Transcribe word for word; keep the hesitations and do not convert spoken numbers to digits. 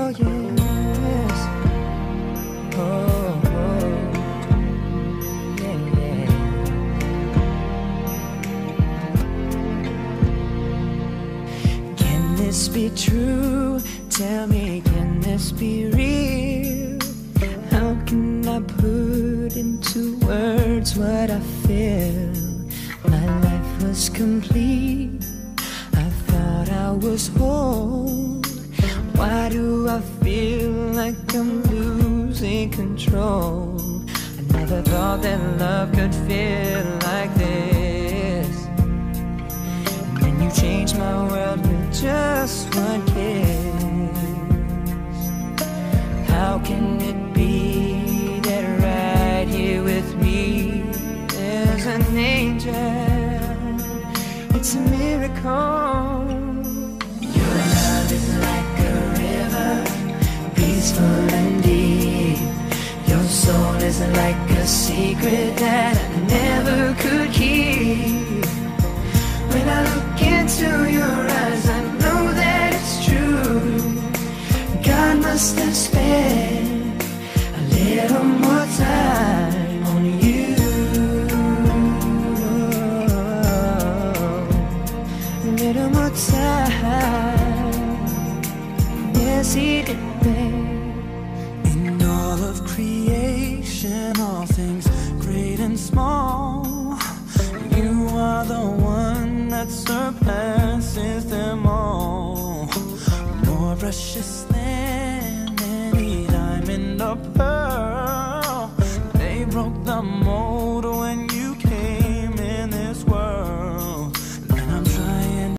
Oh yes. Oh, oh. Yeah, yeah. Can this be true? Tell me, can this be real? How can I put into words what I feel? My life was complete, I thought I was whole. Why do I feel like I'm losing control? I never thought that love could feel like this. And then you changed my world with just one kiss. How can it be that right here with me there's an angel? It's a miracle. Your love is like a river, peaceful and deep. Your soul is like a secret that I never could keep. When I look into your eyes, I know that it's true. God must have spent a little more time on you. A little more time. Yes, he did, babe. In all of creation, all things great and small, you are the one that surpasses them all. More precious than any diamond or pearl, they broke the mold.